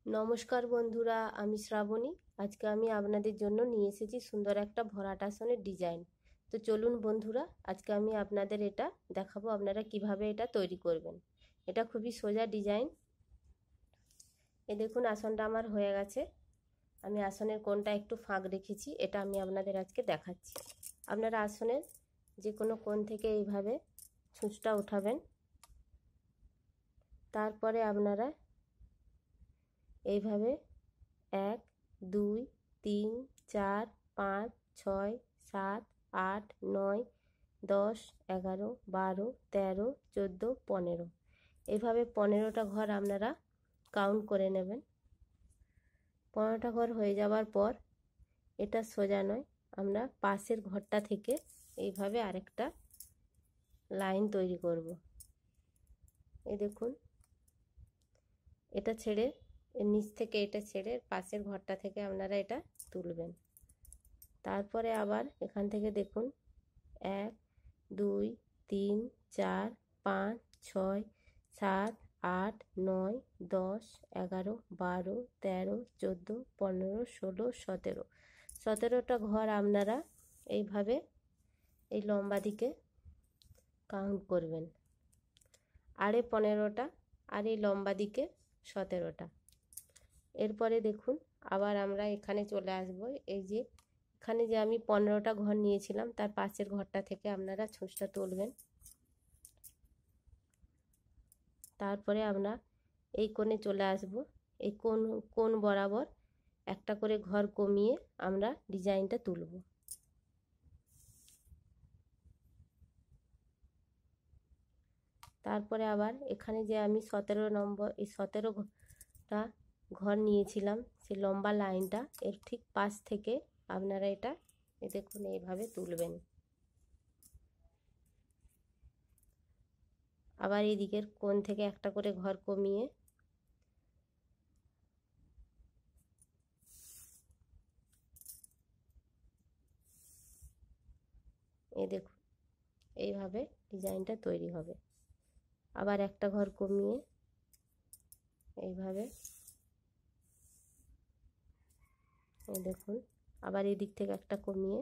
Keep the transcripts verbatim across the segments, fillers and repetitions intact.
नमस्कार बंधुरा आमी श्रावणी। आज के आमी आपनादेर जोन्नो निये एसेछि सुंदर एकटा भराट आसनेर डिजाइन। तो चलुन बंधुरा आज के आमी आपनादेर एटा देखाबो आपनारा किभाबे एटा तैरी करबेन। एटा खुबই सोजा डिजाइन। ए देखुन आसनटा आमार हये गेछे। आमी आसनेर कोणटा एकटु फाँक रेखेछि, एटा आमी आपनादेर आजके देखाच्छि। आपनारा आसनेर जे कोनो कोण थेके एइभाबे छुंचटा उठाबेन। तारपरे आपनारा এইভাবে এক দুই তিন চার পাঁচ ছয় সাত আট নয় দশ এগারো বারো তেরো চোদ্দো পনেরো এইভাবে পনেরোটা ঘর আপনারা কাউন্ট করে নেবেন। পনেরোটা ঘর হয়ে যাওয়ার পর এটা সোজা নয়, আমরা পাশের ঘরটা থেকে এইভাবে আরেকটা লাইন তৈরি করব। এই দেখুন, এটা ছেড়ে এর নিচ থেকে এটা ছেড়ে পাশের ঘরটা থেকে আপনারা এটা তুলবেন। তারপরে আবার এখান থেকে দেখুন এক দুই তিন চার পাঁচ ছয় সাত আট নয় দশ এগারো বারো তেরো চোদ্দো পনেরো ষোলো সতেরো সতেরোটা ঘর আপনারা এইভাবে এই লম্বা দিকে কাউন্ট করবেন। আরে পনেরোটা আর এই লম্বা দিকে সতেরোটা। এরপরে দেখুন আবার আমরা এখানে চলে আসব। এই যে এখানে যে আমি পনেরোটা ঘর নিয়েছিলাম তার পাশের ঘরটা থেকে আপনারা ছুঁচটা তুলবেন। তারপরে আমরা এই কোণে চলে আসব। এই কোণ কোণ বরাবর একটা করে ঘর কমিয়ে আমরা ডিজাইনটা তুলব। তারপরে আবার এখানে যে আমি সতেরো নম্বর এই সতেরোটা ঘর নিয়েছিলাম সেই লম্বা লাইনটা এর ঠিক পাশ থেকে আপনারা এটা এই দেখুন এইভাবে তুলবেন। আবার এই দিকের কোণ থেকে একটা করে ঘর কমিয়ে এই দেখুন এইভাবে ডিজাইনটা তৈরি হবে। আবার একটা ঘর কমিয়ে এইভাবে এই দেখুন আবার এই দিক থেকে একটা কমিয়ে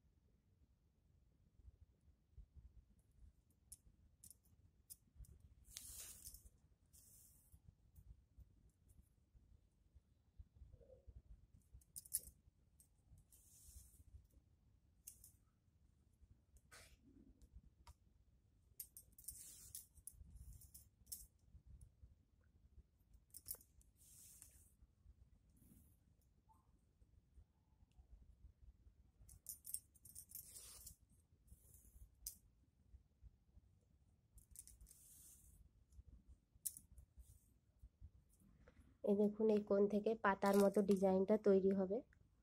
এই দেখুন এই কোণ থেকে পাতার মতো ডিজাইনটা তৈরি হবে।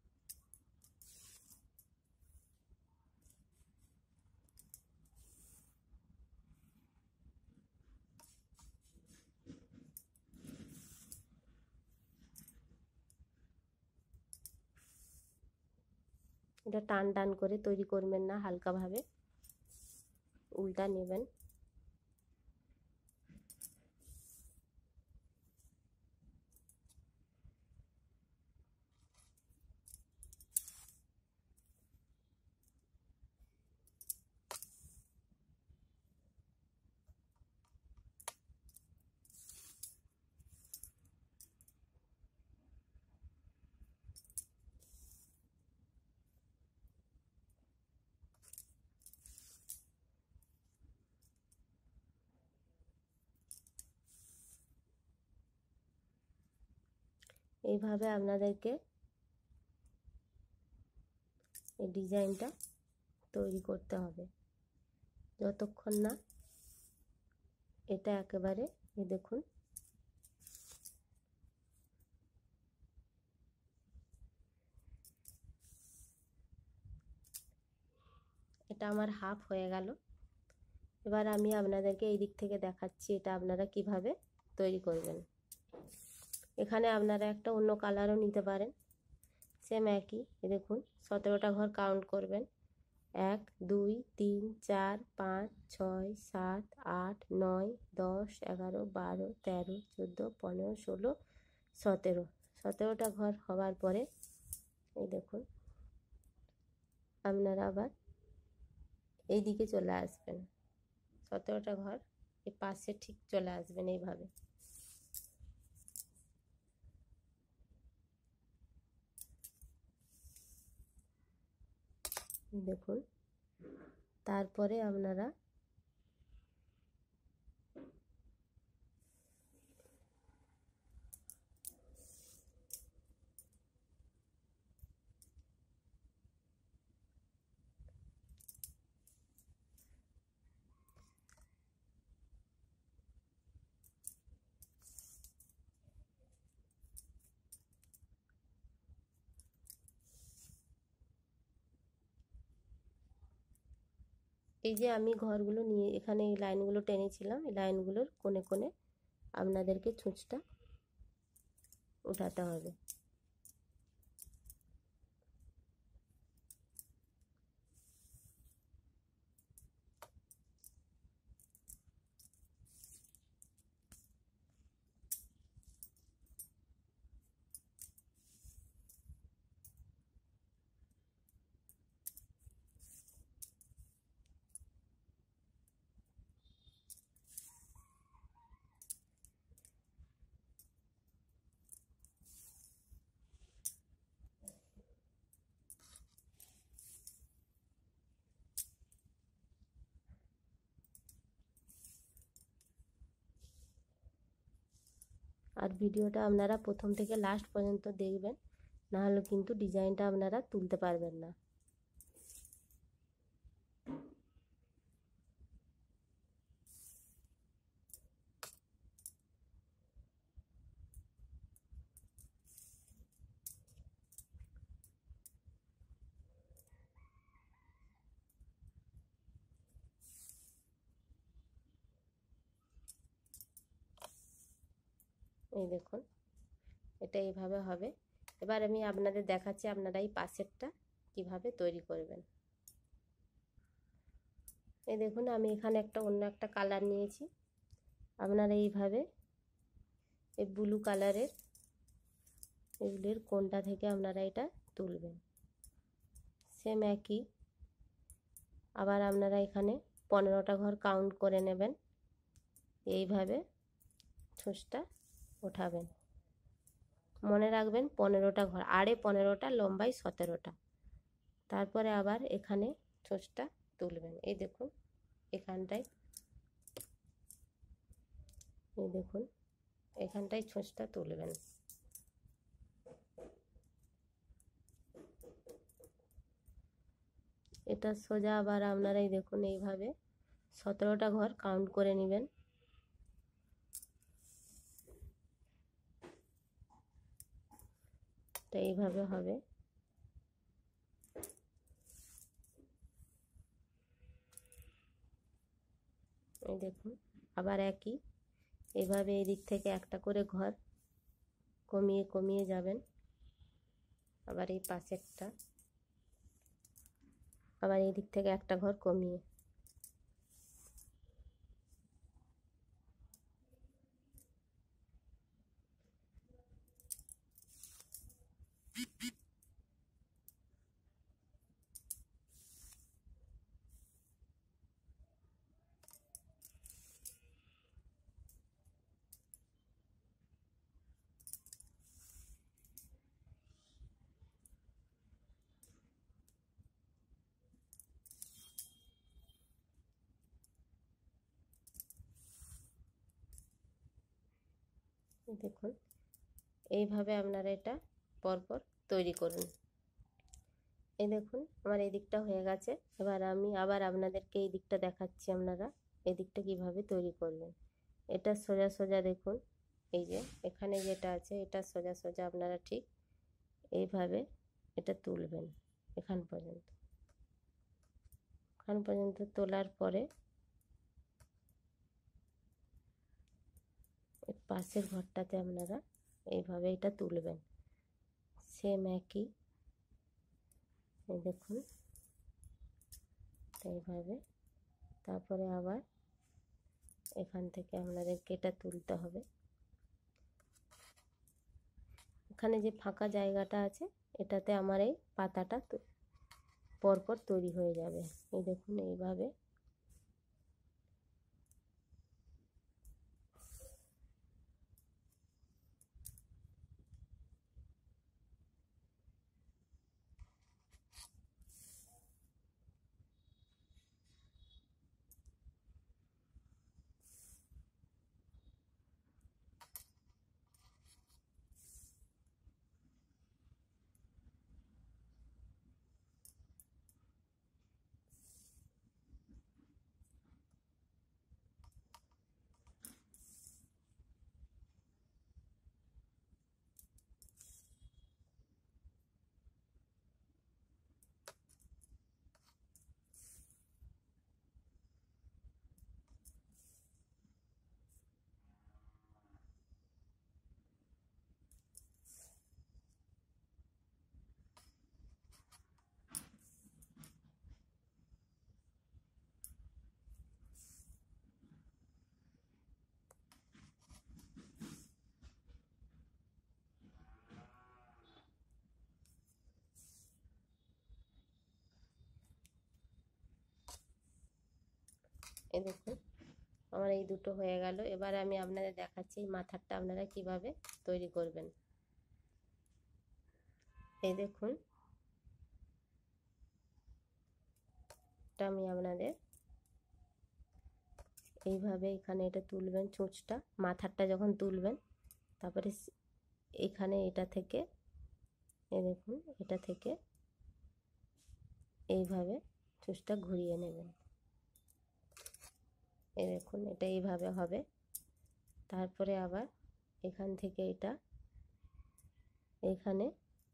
এটা টান টান করে তৈরি করবেন না, হালকাভাবে উল্টা নেবেন। এইভাবে আপনাদেরকে এই ডিজাইনটা তৈরি করতে হবে যতক্ষণ না এটা একেবারে এই দেখুন এটা আমার হাফ হয়ে গেল। এবার আমি আপনাদেরকে এই দিক থেকে দেখাচ্ছি এটা আপনারা কিভাবে তৈরি করবেন। এখানে আপনারা একটা অন্য কালারও নিতে পারেন, সেম একই। দেখুন সতেরোটা ঘর কাউন্ট করবেন এক দুই তিন চার পাঁচ ছয় সাত আট নয় দশ এগারো বারো তেরো চোদ্দো পনেরো ষোলো সতেরো সতেরোটা ঘর হওয়ার পরে এই দেখুন আপনারা আবার এই দিকে চলে আসবেন, সতেরোটা ঘর এই পাশে ঠিক চলে আসবেন এইভাবে। দেখুন তারপরে আপনারা এই যে আমি ঘরগুলো নিয়ে এখানে এই লাইনগুলো টেনেছিলাম, এই লাইনগুলোর কোণে কোণে আপনাদেরকে ছুঁচটা উঠাতে হবে। আর ভিডিওটা আপনারা প্রথম থেকে লাস্ট পর্যন্ত দেখবেন, নাহলে কিন্তু ডিজাইনটা আপনারা তুলতে পারবেন না। এই দেখুন এটা এইভাবে হবে। এবার আমি আপনাদের দেখাচ্ছি আপনারা এই পাশেরটা কিভাবে তৈরি করবেন। এই দেখুন আমি এখানে একটা অন্য একটা কালার নিয়েছি, আপনারা এইভাবে এই ব্লু কালারের এগুলির কোণটা থেকে আপনারা এটা তুলবেন। সেম একই আবার আপনারা এখানে পনেরোটা ঘর কাউন্ট করে নেবেন, এইভাবে ছুঁচটা ওঠাবেন। মনে রাখবেন পনেরোটা ঘর, আড়ে পনেরোটা, লম্বাই সতেরোটা। তারপরে আবার এখানে ছুঁচটা তুলবেন। এই দেখুন এখানটায়, এই দেখুন এখানটায় ছুঁচটা তুলবেন। এটা সোজা আবার আপনারা এই দেখুন এইভাবে সতেরোটা ঘর কাউন্ট করে নেবেন। তো এইভাবে হবে। এই দেখুন আবার একই এইভাবে এই দিক থেকে একটা করে ঘর কমিয়ে কমিয়ে যাবেন। আবার এই পাশেরটা, আবার এই দিক থেকে একটা ঘর কমিয়ে, দেখুন এইভাবে আপনারা এটা পরপর তৈরি করুন। এই দেখুন আমার এই দিকটা হয়ে গেছে। এবার আমি আবার আপনাদেরকে এই দিকটা দেখাচ্ছি, আপনারা এই দিকটা কিভাবে তৈরি করবেন। এটা সোজা সোজা দেখুন, এই যে এখানে যেটা আছে এটা সোজা সোজা আপনারা ঠিক এইভাবে এটা তুলবেন এখান পর্যন্ত। এখান পর্যন্ত তোলার পরে পাশের ঘরটাতে আপনারা এইভাবে এটা তুলবেন। সেম একই এই দেখুন এইভাবে। তারপরে আবার এখান থেকে আপনাদেরকে এটা তুলতে হবে। মাঝখানে যে ফাঁকা জায়গাটা আছে এটাতে আমার এই পাতাটা পরপর তৈরি হয়ে যাবে। এই দেখুন এইভাবে। এই দেখুন আমার এই দুটো হয়ে গেল। এবার আমি আপনাদের দেখাচ্ছি এই মাথারটা আপনারা কিভাবে তৈরি করবেন। এই দেখুন এটা আমি আপনাদের এইভাবে এখানে এটা তুলবেন, চোঁচটা মাথারটা যখন তুলবেন তারপরে এখানে এটা থেকে এই দেখুন এটা থেকে এইভাবে চোঁচটা ঘুরিয়ে নেবেন। এই দেখুন এটা এইভাবে হবে। তারপরে আবার এখান থেকে এটা এখানে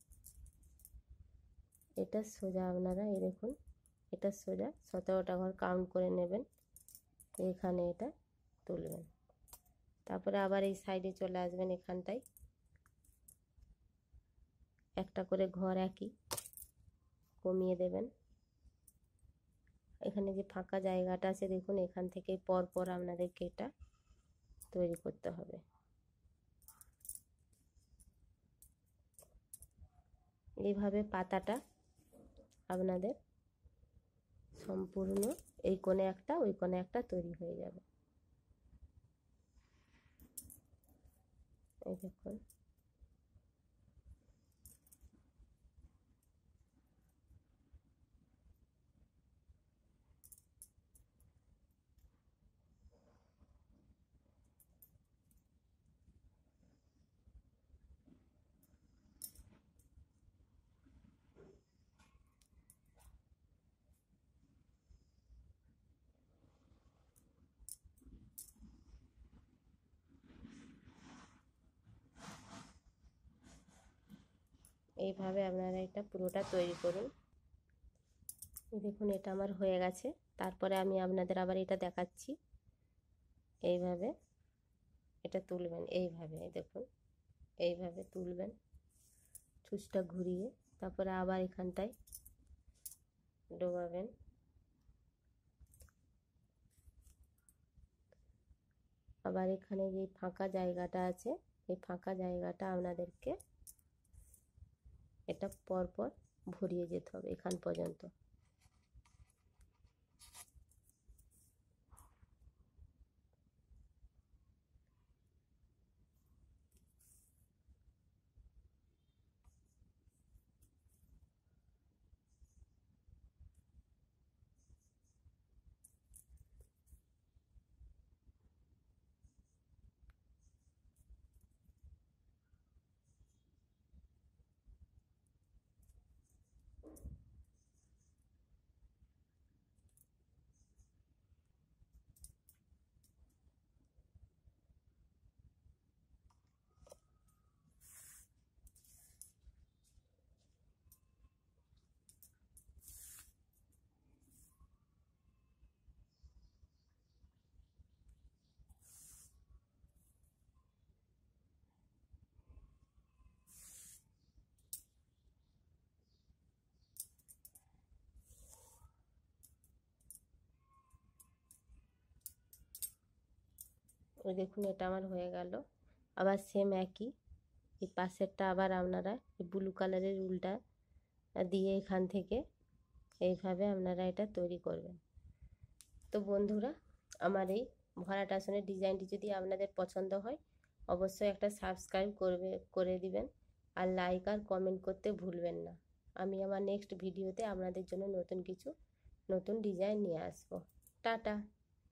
এটা সোজা আপনারা এই দেখুন এটা সোজা সতেরোটা ঘর কাউন্ট করে নেবেন, এখানে এটা তুলবেন। তারপরে আবার এই সাইডে চলে আসবেন, এখানটায় একটা করে ঘর একই কমিয়ে দেবেন। এখানে যে ফাঁকা জায়গাটা আছে দেখুন এখান থেকে পর পর আপনাদেরকে এটা তৈরি করতে হবে। এইভাবে পাতাটা আপনাদের সম্পূর্ণ এই কোণে একটা ওই কোণে একটা তৈরি হয়ে যাবে। এই দেখুন এইভাবে আপনারা এটা পুরোটা তৈরি করুন। দেখুন এটা আমার হয়ে গেছে। তারপরে আমি আপনাদের আবার এটা দেখাচ্ছি। এইভাবে এটা তুলবেন, এইভাবে দেখুন এইভাবে তুলবেন চুচটা ঘুরিয়ে, তারপরে আবার এখানটায় ডোবাবেন। আবার এখানে যে ফাঁকা জায়গাটা আছে এই ফাঁকা জায়গাটা আপনাদেরকে এটা পরপর ভরিয়ে যেতে হবে এখান পর্যন্ত। ওই দেখুন এটা আমার হয়ে গেল। আবার সেম একই এই পাশেরটা আবার আপনারা ব্লু কালারের উলটা দিয়ে এখান থেকে এইভাবে আপনারা এটা তৈরি করবেন। তো বন্ধুরা, আমার এই ভরাট আসনের ডিজাইনটি যদি আপনাদের পছন্দ হয় অবশ্যই একটা সাবস্ক্রাইব করবে করে দিবেন, আর লাইক আর কমেন্ট করতে ভুলবেন না। আমি আমার নেক্সট ভিডিওতে আপনাদের জন্য নতুন কিছু নতুন ডিজাইন নিয়ে আসবো। টাটা।